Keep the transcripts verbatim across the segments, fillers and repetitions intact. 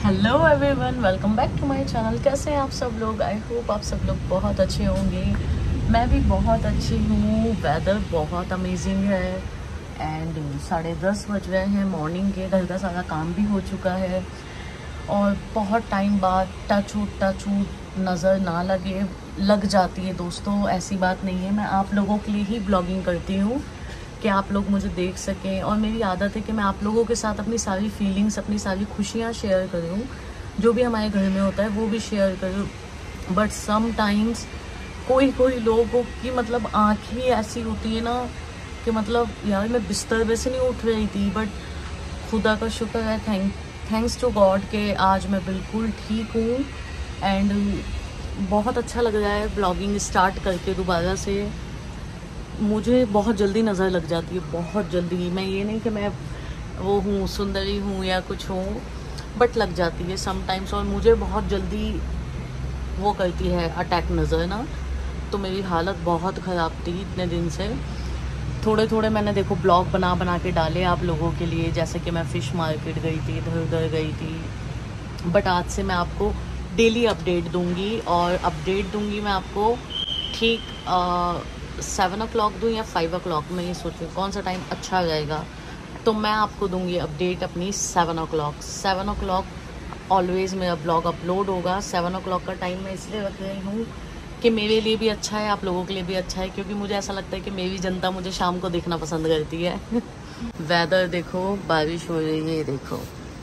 Hello everyone, welcome back to my channel. कैसे हैं आप सब लोग? आई होप आप सब लोग बहुत अच्छे होंगे। मैं भी बहुत अच्छी हूँ। वेदर बहुत अमेजिंग है एंड साढ़े दस बज रहे हैं मॉर्निंग के। घर का सारा काम भी हो चुका है और बहुत टाइम बाद टच वुड टच वुड नज़र ना लगे लग जाती है दोस्तों। ऐसी बात नहीं है, मैं आप लोगों के लिए ही ब्लॉगिंग करती हूँ कि आप लोग मुझे देख सकें। और मेरी आदत है कि मैं आप लोगों के साथ अपनी सारी फीलिंग्स, अपनी सारी खुशियाँ शेयर करूँ। जो भी हमारे घर में होता है वो भी शेयर करूँ। बट सम टाइम्स कोई कोई लोगों की मतलब आँखें ऐसी होती है ना कि मतलब यार मैं बिस्तर पे से नहीं उठ रही थी, बट खुदा का शुक्र है, थैंक थैंक्स टू गॉड के आज मैं बिल्कुल ठीक हूँ। एंड बहुत अच्छा लग रहा है ब्लॉगिंग स्टार्ट करके दोबारा से। मुझे बहुत जल्दी नज़र लग जाती है, बहुत जल्दी। मैं ये नहीं कि मैं वो हूँ, सुंदरी हूँ या कुछ हूँ, बट लग जाती है समटाइम्स। और मुझे बहुत जल्दी वो करती है अटैक नज़र ना। तो मेरी हालत बहुत ख़राब थी इतने दिन से। थोड़े थोड़े मैंने देखो ब्लॉग बना बना के डाले आप लोगों के लिए, जैसे कि मैं फ़िश मार्केट गई थी, इधर उधर गई थी। बट आज से मैं आपको डेली अपडेट दूँगी, और अपडेट दूँगी मैं आपको ठीक सेवन ओ क्लॉक दूँ या फाइव ओ क्लॉक में, ये सोचूँ कौन सा टाइम अच्छा रहेगा। तो मैं आपको दूँगी अपडेट अपनी सेवन ओ क्लॉक। सेवन ओ क्लॉक ऑलवेज़ मेरा ब्लॉग अपलोड होगा। सेवन ओ क्लॉक का टाइम मैं इसलिए रख रही हूँ कि मेरे लिए भी अच्छा है, आप लोगों के लिए भी अच्छा है, क्योंकि मुझे ऐसा लगता है कि मेरी जनता मुझे शाम को देखना पसंद करती है। वेदर देखो, बारिश हो रही है, देखो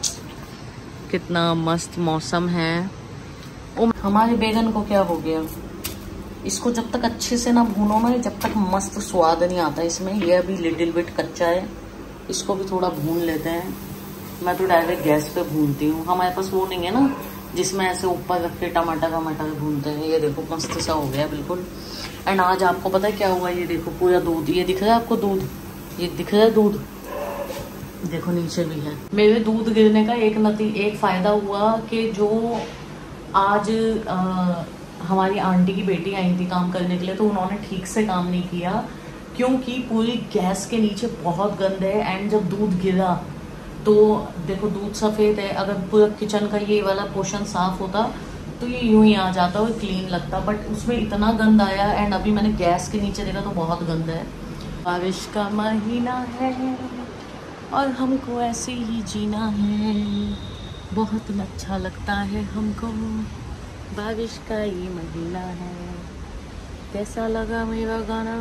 कितना मस्त मौसम है। ओ, हमारे बैगन को क्या हो गया? इसको जब तक अच्छे से ना भूनो ना, जब तक मस्त स्वाद नहीं आता इसमें। ये अभी लिटिल बिट कच्चा है, इसको भी थोड़ा भून लेते हैं। मैं तो डायरेक्ट गैस पे भूनती हूँ, हमारे पास वो नहीं है ना जिसमें ऐसे ऊपर रख के टमाटर टमाटर भूनते हैं। ये देखो मस्त सा हो गया बिल्कुल। एंड आज आपको पता है क्या हुआ? ये देखो पूरा दूध, ये दिख रहा है आपको दूध? ये दिख रहा है दूध, देखो नीचे भी है। मेरे दूध गिरने का एक नती एक फायदा हुआ कि जो आज आ, हमारी आंटी की बेटी आई थी काम करने के लिए, तो उन्होंने ठीक से काम नहीं किया क्योंकि पूरी गैस के नीचे बहुत गंद है। एंड जब दूध गिरा तो देखो दूध सफ़ेद है, अगर पूरा किचन का ये वाला पोर्शन साफ होता तो ये यूं ही आ जाता और क्लीन लगता, बट उसमें इतना गंद आया। एंड अभी मैंने गैस के नीचे देखा तो बहुत गंद है। बारिश का महीना है और हमको ऐसे ही जीना है, बहुत अच्छा लगता है हमको। बारिश का ये महीना है। कैसा लगा मेरा गाना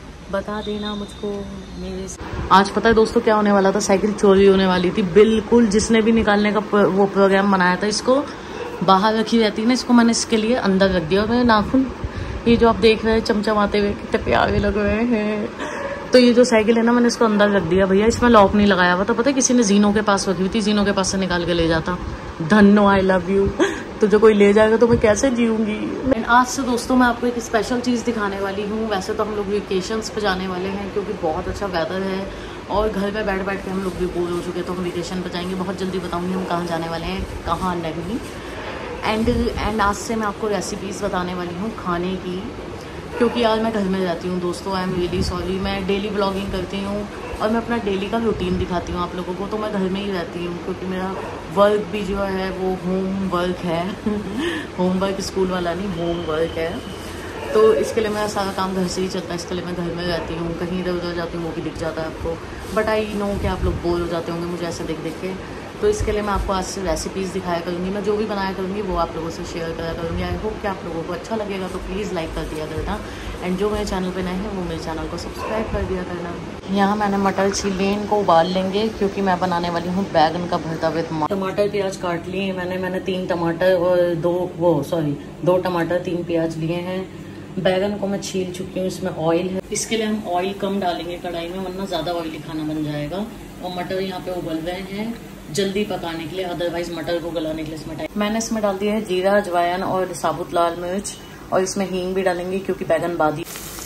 बता देना मुझको मेरे। आज पता है दोस्तों क्या होने वाला था? साइकिल चोरी होने वाली थी बिल्कुल। जिसने भी निकालने का वो प्रोग्राम बनाया था, इसको बाहर रखी रहती है ना, इसको मैंने इसके लिए अंदर रख दिया। और मेरे नाखून ये जो आप देख रहे हैं चमचमाते हुए कितने प्यारे लग रहे हैं। तो ये जो साइकिल है ना, मैंने इसको अंदर रख दिया भैया। इसमें लॉक नहीं लगाया हुआ था, पता है किसी ने जीनों के पास रखी हुई थी, जीनों के पास से निकाल के ले जाता। Dhanno, I love you. तो जो कोई ले जाएगा तो मैं कैसे जीऊँगी। एंड आज से दोस्तों मैं आपको एक स्पेशल चीज़ दिखाने वाली हूँ। वैसे तो हम लोग वेकेशंस पे जाने वाले हैं क्योंकि बहुत अच्छा वेदर है और घर में बैठ बैठ के हम लोग भी बोर हो चुके हैं, तो हम वेकेशन पे जाएंगे। बहुत जल्दी बताऊँगी हम कहाँ जाने वाले हैं, कहाँ नहीं। एंड एंड आज से मैं आपको रेसिपीज़ बताने वाली हूँ खाने की, क्योंकि आज मैं घर में रहती हूँ दोस्तों। I am really sorry. मैं डेली ब्लॉगिंग करती हूँ और मैं अपना डेली का रूटीन दिखाती हूँ आप लोगों को। तो मैं घर में ही रहती हूँ क्योंकि मेरा वर्क भी जो है वो होम वर्क है। होम वर्क स्कूल वाला नहीं, होम वर्क है। तो इसके लिए मेरा सारा काम घर से ही चलता है, इसके लिए मैं घर में रहती हूँ। कहीं इधर उधर जाती हूँ वो भी दिख जाता है आपको, बट आई नो कि आप लोग बोर हो जाते होंगे मुझे ऐसे देख देख के। तो इसके लिए मैं आपको आज से रेसिपीज़ दिखाया करूँगी। मैं जो भी बनाया करूँगी वो आप लोगों से शेयर करा करूँगी। आई होप कि आप लोगों को अच्छा लगेगा, तो प्लीज़ लाइक कर दिया करना। एंड जो मेरे चैनल पे नए हैं वो मेरे चैनल को सब्सक्राइब कर दिया करना। यहाँ मैंने मटर छीले, इनको उबाल लेंगे क्योंकि मैं बनाने वाली हूँ बैगन का भरता विद टमाटर। प्याज काट लिए मैंने मैंने तीन टमाटर और दो वो सॉरी दो टमाटर तीन प्याज लिए हैं। बैगन को मैं छील चुकी हूँ, इसमें ऑयल है। इसके लिए हम ऑयल कम डालेंगे कढ़ाई में, वरना ज़्यादा ऑयली खाना बन जाएगा। और मटर यहाँ पे उबल रहे हैं जल्दी पकाने के लिए, अदरवाइज मटर को गलाने के लिए इसमें टाइम। मैंने इसमें डाल दिया है जीरा, अजवाइन और साबुत लाल मिर्च, और इसमें हींग भी डालेंगे क्योंकि बैगन बादी।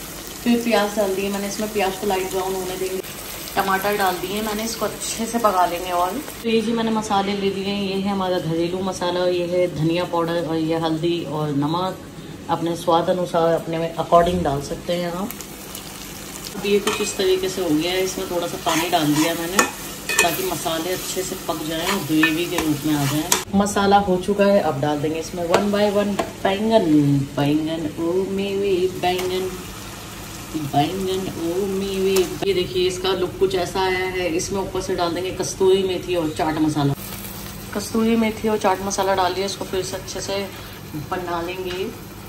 फिर प्याज डाल दिए मैंने, इसमें प्याज को लाइट ब्राउन होने देंगे। टमाटर डाल दिए मैंने, इसको अच्छे से पका लेंगे। और तो ये जी मैंने मसाले ले लिए। ये है हमारा घरेलू मसाला, ये है धनिया पाउडर, और ये हल्दी और नमक अपने स्वाद अनुसार अपने में अकॉर्डिंग डाल सकते हैं आप। अब ये कुछ इस तरीके से हो गया है। इसमें थोड़ा सा पानी डाल दिया मैंने ताकि मसाले अच्छे से पक जाएं और ग्रेवी के रूप में आ जाएं। मसाला हो चुका है, अब डाल देंगे इसमें वन बाय वन बैंगन। बैंगन ओ मेवे बैंगन, बैंगन ओ मेवे। ये देखिए इसका लुक कुछ ऐसा आया है। इसमें ऊपर से डाल देंगे कस्तूरी मेथी और चाट मसाला। कस्तूरी मेथी और चाट मसाला डाल दिया, इसको फिर से अच्छे से बना लेंगे।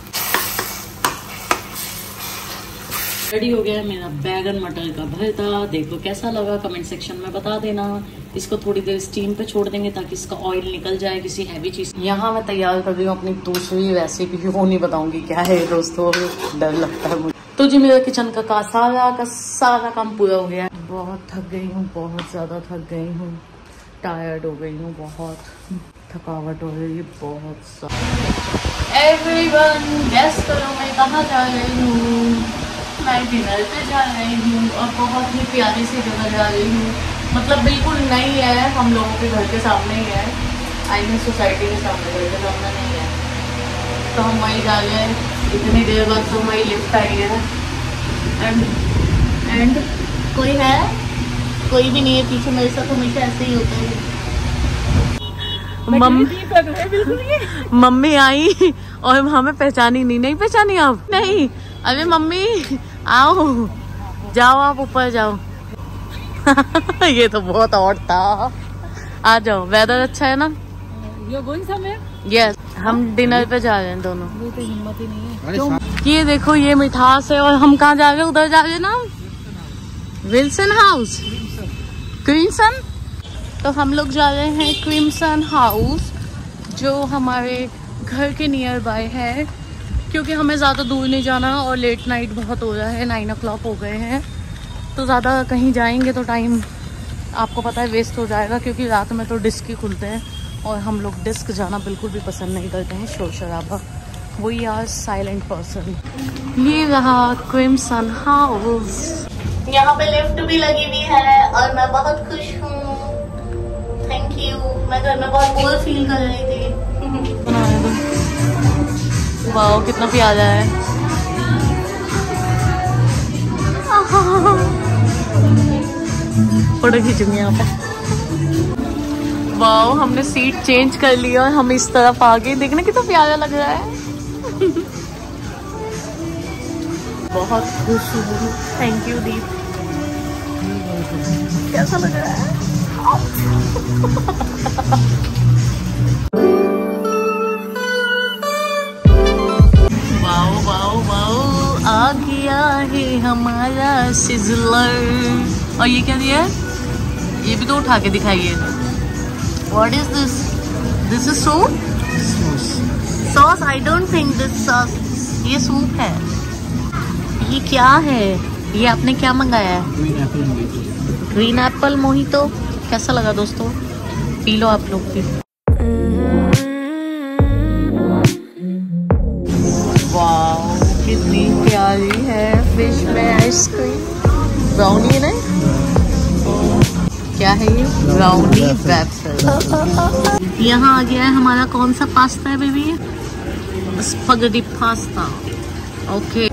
रेडी हो गया है मेरा बैगन मटर का भरता। देखो कैसा लगा कमेंट सेक्शन में बता देना। इसको थोड़ी देर स्टीम पे छोड़ देंगे ताकि इसका ऑयल निकल जाए किसी हैवी चीज। यहाँ मैं तैयार कर रही हूँ अपनी दूसरी रेसिपी, वो नहीं बताऊंगी क्या है दोस्तों, डर लगता है मुझे। तो जी मेरा किचन का, का सारा का सारा काम पूरा हो गया। बहुत थक गई हूँ, बहुत ज्यादा थक गई हूँ, टायर्ड हो गई हूँ, बहुत थकावट हो रही है बहुत सारा। एवरीवन गेस करो मैं कहाँ जा रही हूँ? मैं डिनर पे जा रही हूँ और बहुत ही प्यारी सी जगह जा रही हूँ। मतलब बिल्कुल नई है, हम लोगों के घर के सामने ही है। आई मीन सोसाइटी के सामने, घर के सामने नहीं है। तो हम वहीं जा रहे हैं। इतनी देर बाद तो वही लिफ्ट आई है। एंड एंड कोई है? कोई भी नहीं है पीछे। मेरे साथ हमेशा ऐसे ही होता है। मम्मी मम्मी आई और हमें पहचानी नहीं। नहीं पहचानी आप? नहीं। अरे मम्मी आओ, जाओ आप ऊपर जाओ। ये तो बहुत और था। आ जाओ, वेदर अच्छा है ना? यस, हम डिनर पे जा रहे हैं दोनों। तो हिम्मत ही नहीं है। ये देखो ये मिठास है। और हम कहाँ जा रहे हैं? उधर जा रहे हैं ना, विल्सन हाउस, क्रिम्सन। तो हम लोग जा रहे हैं क्रिम्सन हाउस, जो हमारे घर के नियर बाय है, क्योंकि हमें ज़्यादा दूर नहीं जाना और लेट नाइट बहुत हो रहा है, नाइन ओ क्लॉक हो गए हैं। तो ज़्यादा कहीं जाएंगे तो टाइम आपको पता है वेस्ट हो जाएगा, क्योंकि रात में तो डिस्क ही खुलते हैं और हम लोग डिस्क जाना बिल्कुल भी पसंद नहीं करते हैं, शोर शराबा। We are silent person. ये रहा क्रिम्सन हाउस। यहाँ पे लिफ्ट भी लगी हुई है और मैं बहुत खुश हूँ। Thank you. मैं घर में बहुत बोर फील कर रही थी। वाओ कितना प्यारा है। फोटो खींचूंगी यहाँ पे। वाओ हमने सीट चेंज कर लिया और हम इस तरफ आ गए। देखने कितना प्यारा लग रहा है। बहुत खुश हूँ। Thank you Deep. कैसा लग रहा है? वाओ वाओ वाओ, आ गया है हमारा सिजलर। और ये क्या दिया है? ये भी तो उठा के दिखाइए। What is this? This is soup? Sauce? I don't think this sauce. ये सूप है। ये क्या है? ये आपने क्या मंगाया है? Green apple mojito. कैसा लगा दोस्तों? पी लो आप लोग भी। वाओ कितनी प्यारी है फिश में आइसक्रीम। ब्राउनी है ना? क्या है ये? Brownie wafer. यहाँ आ गया है हमारा कौन सा पास्ता है बेबी? Spaghetti pasta. ओके।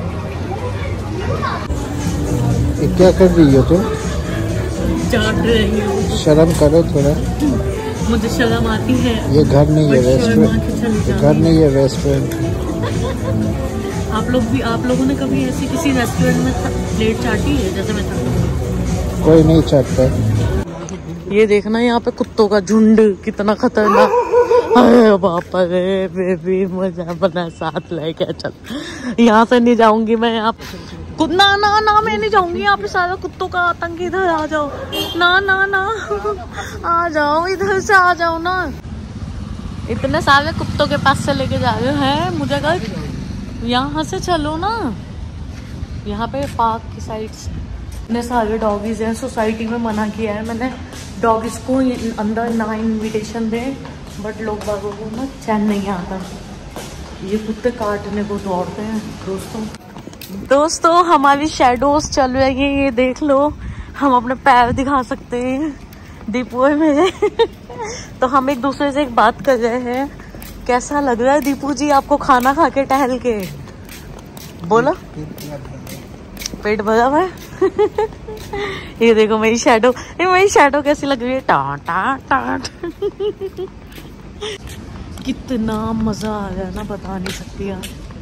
क्या कर रही हो तुम? चाट रही हूँ। शर्म करो थोड़ा। मुझे शर्म आती है। ये घर नहीं है रेस्टोरेंट। घर नहीं है रेस्टोरेंट। आप लोग भी, आप लोगों ने कभी ऐसी किसी रेस्टोरेंट में प्लेट चाटी है जैसे मैं चाटती? कोई नहीं चाटता। ये देखना यहाँ पे कुत्तों का झुंड कितना खतरनाक। अरे बाप रे बेबी, मुझे अपना साथ लेके चल। यहाँ से नहीं जाऊंगी मैं। आप ना ना ना मैं नहीं जाऊंगी। यहाँ पे सारा कुत्तों का आतंक। इधर आ जाओ ना ना ना, आ जाओ इधर से, आ जाओ ना। इतने सारे कुत्तों के पास से लेके जा रहे हैं मुझे। घर यहाँ से चलो ना। यहाँ पे पार्क की साइड इतने सारे डॉगीज हैं। सोसाइटी में मना किया है मैंने डॉगीज को अंदर ना इनविटेशन दें, बट लोग बागों को ना चैन नहीं आता। ये कुत्ते काटने को दौड़ते हैं दोस्तों। दोस्तों हमारी शैडोज चल रही है, ये देख लो। हम अपने पैर दिखा सकते हैं। दीपू है मेरे। तो हम एक दूसरे से एक बात कर रहे हैं। कैसा लग रहा है दीपू जी आपको खाना खा के टहल के? बोलो। पेट भरा हुआ है। ये देखो मेरी शैडो, ये मेरी शैडो कैसी लग रही है, टा टा टा। कितना मजा आ गया ना, बता नहीं सकती यार।